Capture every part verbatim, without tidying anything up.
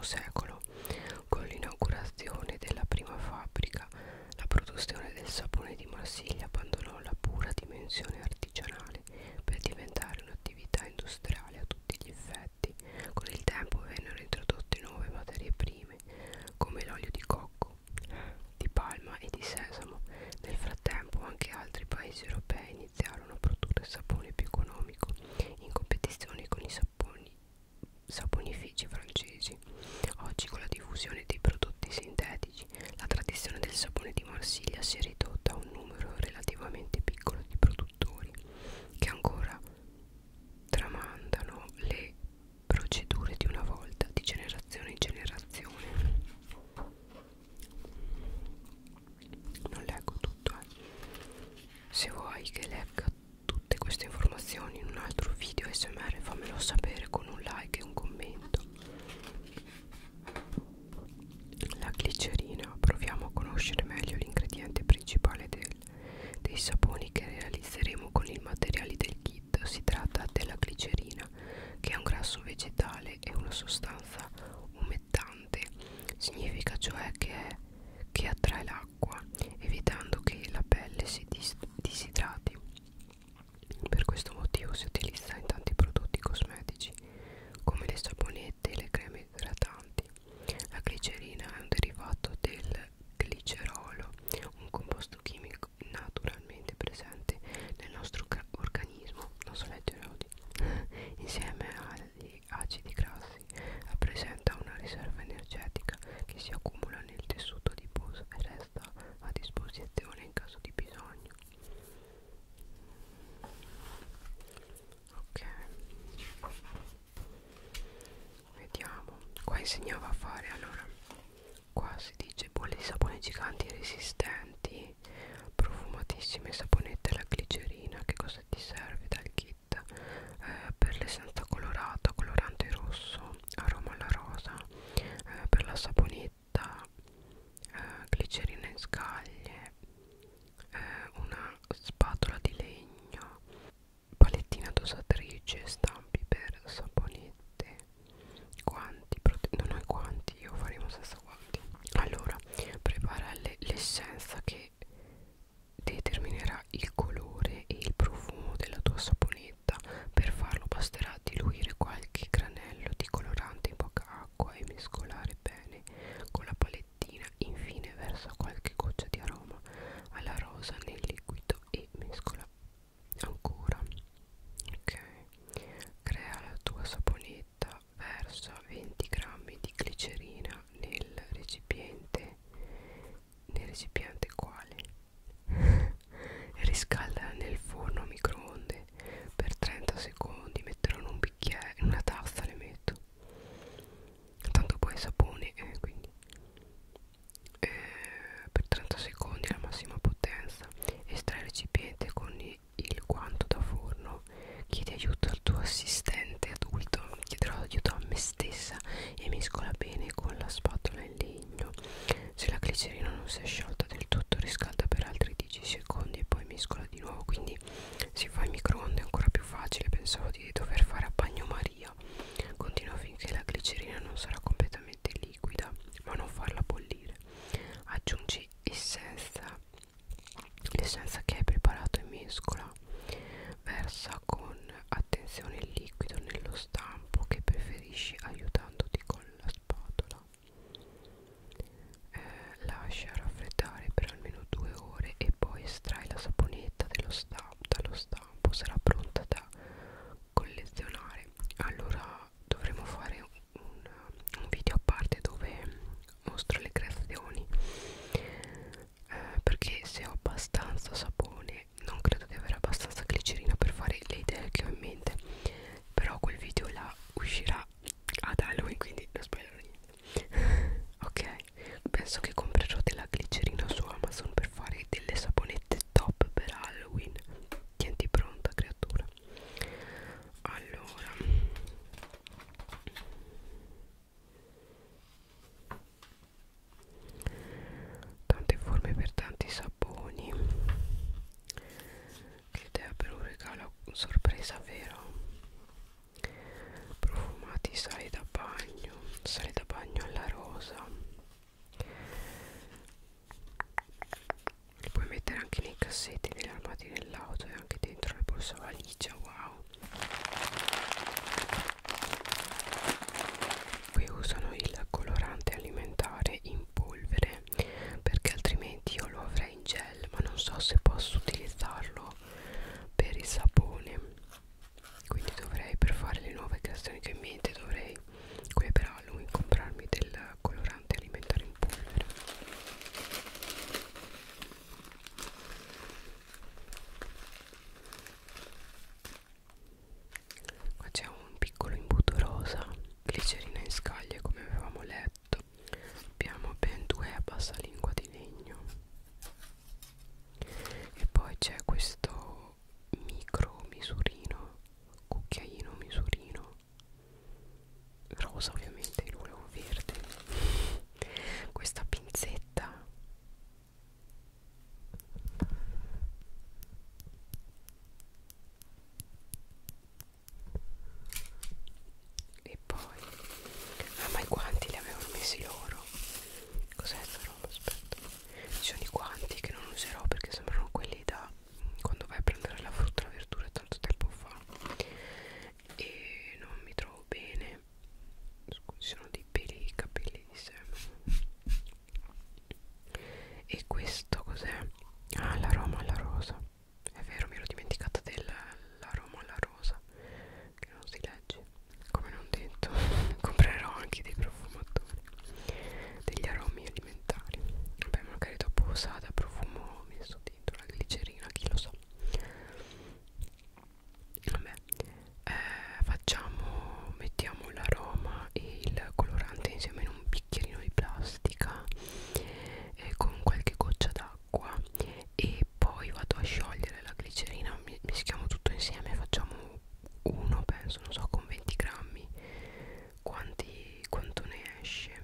secolo. Con l'inaugurazione della prima fabbrica, la produzione del sapone di Marsiglia abbandonò la pura dimensione artigianale per diventare un'attività industriale a tutti gli effetti. Con il tempo vennero introdotte nuove materie prime, come l'olio di cocco, di palma e di sesamo. Nel frattempo anche altri paesi europei iniziarono a produrre sapone più economico, in competizione con i saponi, saponifici francesi. Oggi, con la diffusione dei prodotti sintetici, la tradizione del sapone di Marsiglia si è ridotta a un numero relativamente piccolo di produttori che ancora tramandano le procedure di una volta, di generazione in generazione. Non leggo tutto, eh. Se vuoi che legga tutte queste informazioni in un altro video A S M R, fammelo sapere con un like e un commento. La glicerina. Proviamo a conoscere meglio l'ingrediente principale del, dei saponi che realizzeremo con i materiali del kit. Si tratta della glicerina, che è un grasso vegetale e una sostanza umettante. Significa cioè che, è, che attrae l'acqua, evitando che la pelle si dis disidrati. Per questo motivo si utilizza in tanti prodotti cosmetici, come le saponette e le creme idratanti. La glicerina è un derivato del glicerolo, un composto chimico naturalmente presente nel nostro organismo, non so leggere oggi, insieme agli acidi grassi rappresenta una riserva energetica che si accumula nel tessuto adiposo e resta a disposizione in caso di bisogno. Ok, vediamo. Qua insegnava a fare, allora qua si dice bolle di sapone giganti resistenti, profumatissime saponette alla glicerina. Che cosa ti serve dal kit? Eh, per l'essenza colorata, colorante rosso, aroma alla rosa. Eh, per la saponetta, eh, glicerina in scaglie, eh, una spatola di legno, palettina dosatrice, stampi per saponette, guanti, non ho i guanti, io faremo senza guanti. Allora, prepara l'essenza che determinerà il messi loro. Cos'è sta roba? Aspetta, ci sono i guanti che non userò perché sembrano quelli da quando vai a prendere la frutta e la verdura tanto tempo fa e non mi trovo bene. Scusi, sono dei peli, i capelli di Sam. E questo cos'è? Ah, l'aroma alla rosa. È vero, mi ero dimenticata dell'aroma alla rosa che non si legge, come non detto. Comprerò anche dei profumatori, degli aromi alimentari. Vabbè, magari dopo usata profumo messo dentro la glicerina, chi lo sa. Vabbè, eh, facciamo, mettiamo l'aroma e il colorante insieme in un bicchierino di plastica eh, con qualche goccia d'acqua e poi vado a sciogliere la glicerina, mischiamo tutto insieme, facciamo uno, penso, non so, con venti grammi quanti, quanto ne esce.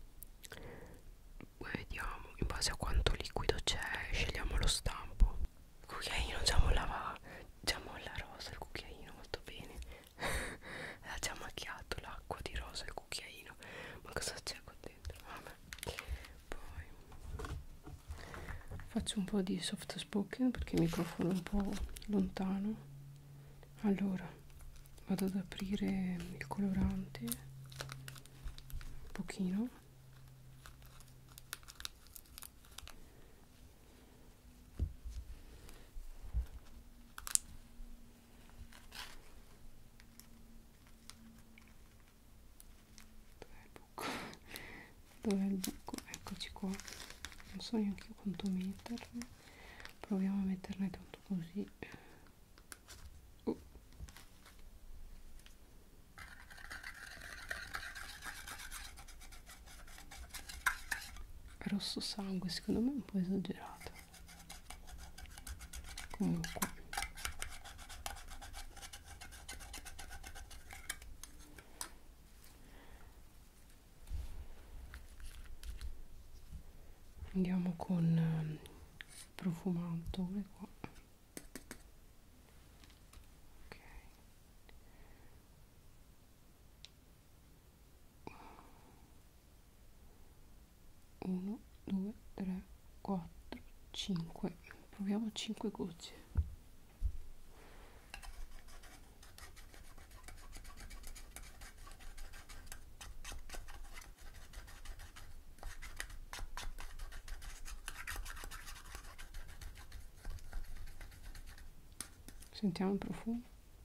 Poi vediamo in base a quanto liquido c'è, scegliamo lo stampo. Il cucchiaino già mollava, già molla rosa il cucchiaino molto bene. Ha già macchiato l'acqua di rosa il cucchiaino, ma cosa c'è qua dentro? Vabbè. Poi faccio un po' di soft spoken perché il microfono è un po' lontano. Allora vado ad aprire il colorante un pochino. Dov'è il buco? Dov'è il buco? Eccoci qua. Non so neanche quanto metterne. Proviamo a metterne tanto così. Uh. Rosso sangue, secondo me è un po' esagerato. Comunque andiamo con il profumatore qua. Ok, uno, due, tre, quattro, cinque. Proviamo cinque gocce. Sentiamo il profumo.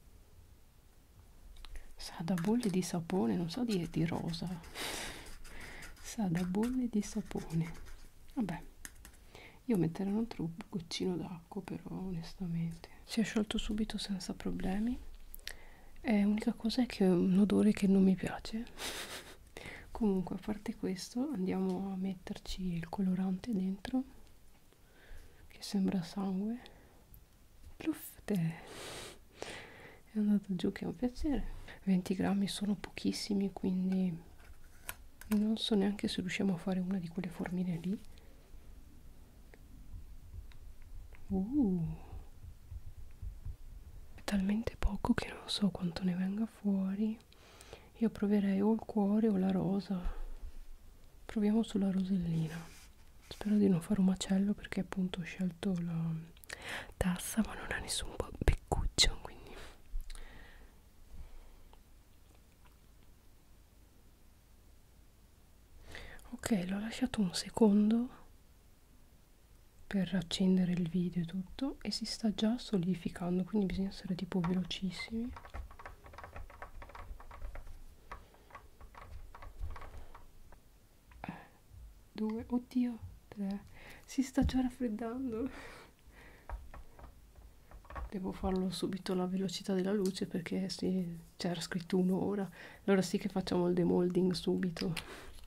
Sa da bolle di sapone, non so di, di rosa. Sa da bolle di sapone. Vabbè, io metterò un altro goccino d'acqua, però onestamente si è sciolto subito senza problemi. E l'unica cosa è che è un odore che non mi piace. Comunque, a parte questo, andiamo a metterci il colorante dentro, che sembra sangue. Pluffte! È andato giù, che è un piacere. venti grammi sono pochissimi, quindi non so neanche se riusciamo a fare una di quelle formine lì. Uh, è talmente poco che non so quanto ne venga fuori. Io proverei o il cuore o la rosa. Proviamo sulla rosellina. Spero di non fare un macello perché appunto ho scelto la tassa ma non ha nessun beccuccio, quindi ok, l'ho lasciato un secondo per accendere il video e tutto e si sta già solidificando, quindi bisogna essere tipo velocissimi. Due, oddio, tre, si sta già raffreddando. Devo farlo subito alla velocità della luce perché sì, c'era scritto un'ora. Allora sì che facciamo il demolding subito.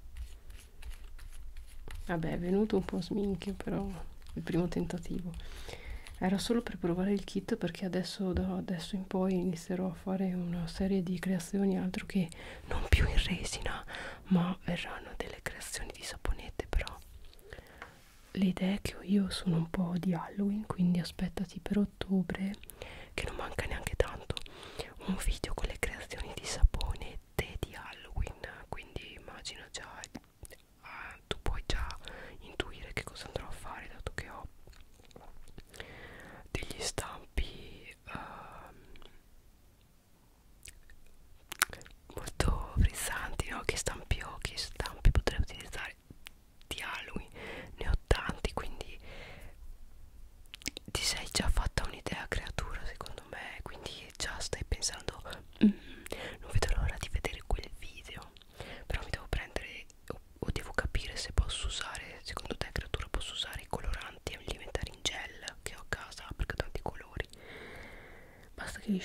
Vabbè, è venuto un po' sminchio, però il primo tentativo. Era solo per provare il kit perché adesso da adesso in poi inizierò a fare una serie di creazioni, altro che non più in resina, ma verranno delle creazioni di saponette. Però le idee che ho io sono un po' di Halloween, quindi aspettati per ottobre, che non manca neanche tanto, un video con le creazioni di saponette di Halloween, quindi immagino già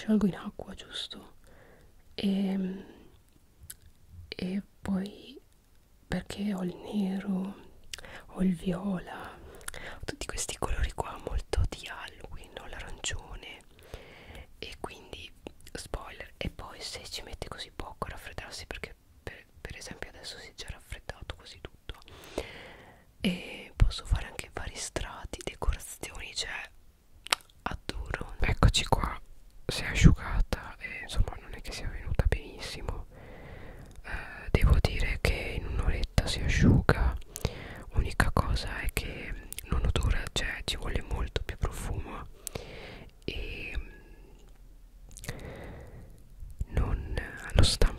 sciolgo in acqua, giusto? E, e poi perché ho il nero, ho il viola, ho tutti questi colori qua molto di Halloween, ho l'arancione, e quindi spoiler. E poi se ci metti così poco a raffreddarsi, perché per, per esempio adesso si è già raffreddato quasi tutto, e posso fare anche vari strati, decorazioni, cioè adoro. Eccoci qua, si è asciugata e insomma non è che sia venuta benissimo. Eh, devo dire che in un'oretta si asciuga. Unica cosa è che non odora, cioè ci vuole molto più profumo e non lo sta